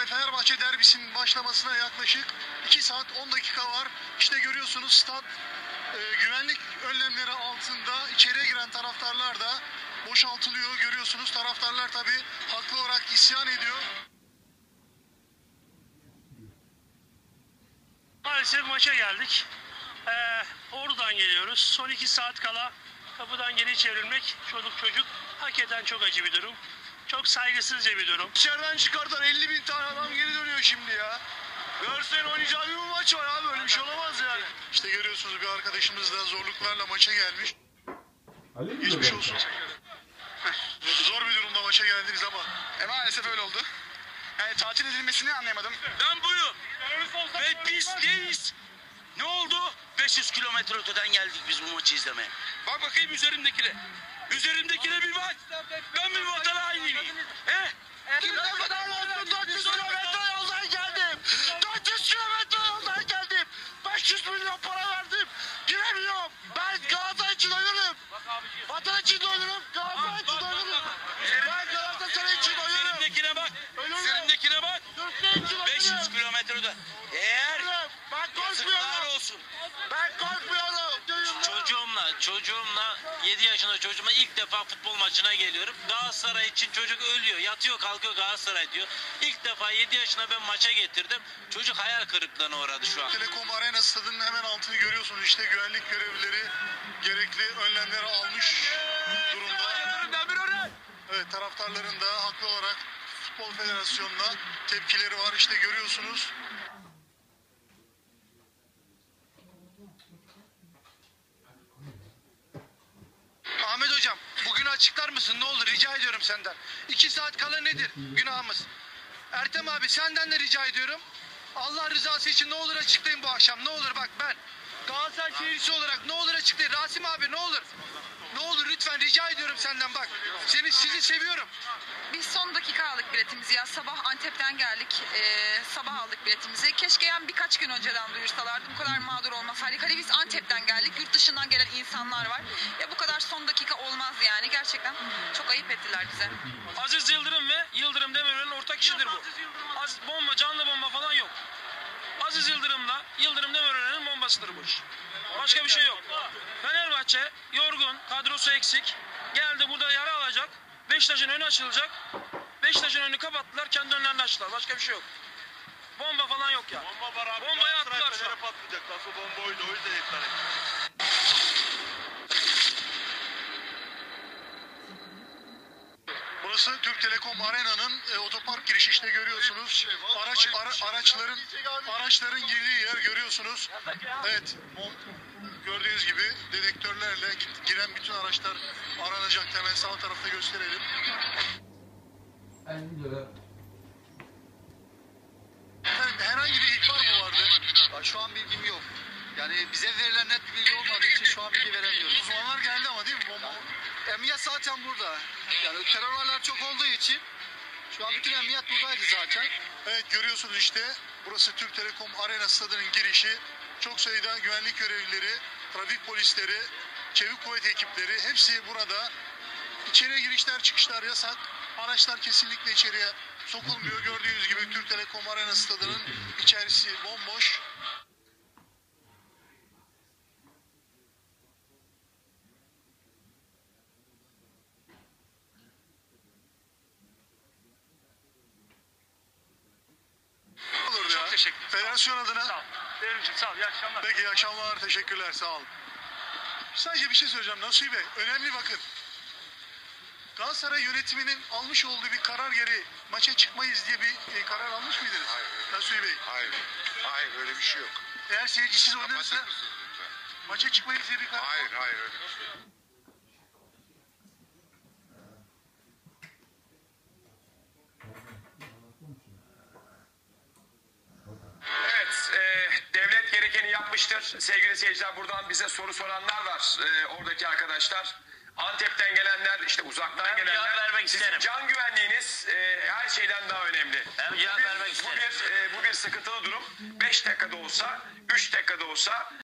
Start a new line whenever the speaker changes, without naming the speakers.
Fenerbahçe derbisinin başlamasına yaklaşık 2 saat 10 dakika var. İşte görüyorsunuz stat güvenlik önlemleri altında içeriye giren taraftarlar da boşaltılıyor. Görüyorsunuz taraftarlar tabii haklı olarak isyan ediyor.
Maalesef maça geldik. Oradan geliyoruz. Son 2 saat kala kapıdan geri çevrilmek çocuk hakikaten çok acı bir durum. Çok saygısızca bir durum.
Dışarıdan çıkartan 50.000 tane adam geri dönüyor şimdi ya. Galatasaray'ın oynayacağı bir maç var abi, böyle bir şey olamaz yani. İşte görüyorsunuz bir arkadaşımız da zorluklarla maça gelmiş. Geçmiş olsun. Zor bir durumda maça geldiniz ama.
Maalesef öyle oldu. Yani tatil edilmesini anlayamadım.
Ben buyum. Ve biz neyiz? Ne oldu? 500 kilometre öteden geldik biz bu maçı izlemeye. Bak bakayım üzerimdekine. Üzerimdekine bir bak. Ben bir vatan hainiyim. He?
Ne kadar olsun, 400 kilometre yoldan geldim. 400 kilometre yoldan geldim. 500 milyon para verdim. Giremiyorum. Ben Galatasaray için oynuyorum. Vatan için de oynuyorum. Galatasaray için de oynuyorum. Ben Galatasaray için oynuyorum.
Üzerimdekine bak. Üzerimdekine bak.
Türkiye için
500
oynuyorum.
kilometre öteden. Eğer
Ben
yazıklar
korkmuyorum.
olsun.
Ben korkmuyorum.
Çocuğumla 7 yaşında çocuğumla ilk defa futbol maçına geliyorum. Galatasaray için çocuk ölüyor. Yatıyor kalkıyor Galatasaray diyor. İlk defa 7 yaşına ben maça getirdim. Çocuk hayal kırıklığına uğradı şu an.
Telekom Arena stadının hemen altını görüyorsunuz. İşte güvenlik görevlileri gerekli önlemleri almış durumda. Evet, taraftarların da haklı olarak Futbol Federasyonu'na tepkileri var. İşte görüyorsunuz.
Ahmet hocam, bugün açıklar mısın? Ne olur, rica ediyorum senden. 2 saat kala nedir günahımız? Ertem abi, senden de rica ediyorum. Allah rızası için ne olur açıklayın bu akşam. Ne olur bak, ben Galatasaray seyircisi olarak ne olur açıklayın. Rasim abi ne olur. Ne olur lütfen, rica ediyorum senden bak. Sizi seviyorum.
Biz son dakika aldık biletimizi ya. Sabah Antep'ten geldik. Sabah aldık biletimizi. Keşke yani birkaç gün önceden duyursalardı. Bu kadar mağdur olmasaydık. Hani biz Antep'ten geldik. Yurt dışından gelen insanlar var. Ya bu kadar son dakika olmaz yani. Gerçekten çok ayıp ettiler bize.
Aziz Yıldırım ve Yıldırım Demirören'in ortak işidir bu. Bomba, canlı bomba falan yok. Aziz Yıldırım'la Yıldırım Demirören'in bombasıdır bu iş. Başka bir şey yok. Fenerbahçe yorgun, kadrosu eksik. Geldi burada yara alacak. Beşiktaş'ın önü açılacak. Beşiktaş'ın önünü kapattılar, kendi önlerini açtılar. Başka bir şey yok. Bomba falan yok ya.
Bomba var abi.
Bombayı attılar şu an.
Patlayacak. Nasıl bomba oydu, o yüzden iptal ettiler.
Burası Türk Telekom Arena'nın otopark girişi, işte görüyorsunuz. Araçların girdiği yer görüyorsunuz. Evet, gördüğünüz gibi dedektörlerle giren bütün araçlar aranacak. Hemen sağ tarafta gösterelim. Herhangi bir ihbar mı vardı?
Şu an bilgim yok. Yani bize verilen net bir bilgi olmadığı için şu an bilgi veremiyoruz.
Uzmanlar geldi ama değil mi? Bomba.
Emniyet zaten burada. Yani terör olayları çok olduğu için şu an bütün emniyet buradaydı zaten.
Evet, görüyorsunuz işte burası Türk Telekom Arena stadının girişi. Çok sayıda güvenlik görevlileri, trafik polisleri, çevik kuvvet ekipleri hepsi burada. İçeriye girişler çıkışlar yasak. Araçlar kesinlikle içeriye sokulmuyor. Gördüğünüz gibi Türk Telekom Arena stadının içerisi bomboş. Olur ya.
Çok teşekkür ederim.
Federasyon adına.
Sağ ol. Devrimciğim sağ ol. İyi akşamlar.
Peki, iyi akşamlar. Teşekkürler. Sağ olun. Sadece bir şey söyleyeceğim Nasuhi Bey. Önemli, bakın. Galatasaray yönetiminin almış olduğu bir karar gereği maça çıkmayız diye bir karar almış mıydınız?
Hayır.
Nasuhi Bey.
Hayır. Hayır, öyle bir şey yok.
Eğer seyircisiz oynarsa
Kapatır mısınız lütfen?
maça çıkmayız diye bir karar.
Hayır, öyle bir şey yok.
Evet, devlet gerekeni yapmıştır. Sevgili seyirciler, buradan bize soru soranlar var, oradaki arkadaşlar. Antep'ten gelenler, işte uzaktan
Ben
gelenler.
cevap vermek
Sizin
isterim.
can güvenliğiniz her şeyden daha önemli.
Ben cevap vermek isterim.
Bu bir sıkıntılı durum. 5 dakikada olsa, 3 dakikada olsa